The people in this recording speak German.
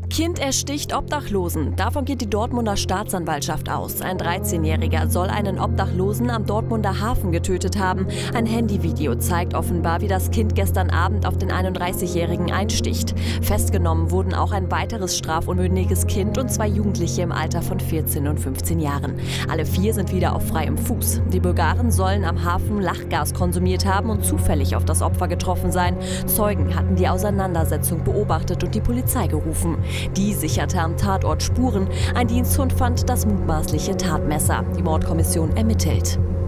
Kind ersticht Obdachlosen. Davon geht die Dortmunder Staatsanwaltschaft aus. Ein 13-Jähriger soll einen Obdachlosen am Dortmunder Hafen getötet haben. Ein Handyvideo zeigt offenbar, wie das Kind gestern Abend auf den 31-Jährigen einsticht. Festgenommen wurden auch ein weiteres strafunmündiges Kind und 2 Jugendliche im Alter von 14 und 15 Jahren. Alle 4 sind wieder auf freiem Fuß. Die Bulgaren sollen am Hafen Lachgas konsumiert haben und zufällig auf das Opfer getroffen sein. Zeugen hatten die Auseinandersetzung beobachtet und die Polizei gerufen. Die sicherte am Tatort Spuren. Ein Diensthund fand das mutmaßliche Tatmesser. Die Mordkommission ermittelt.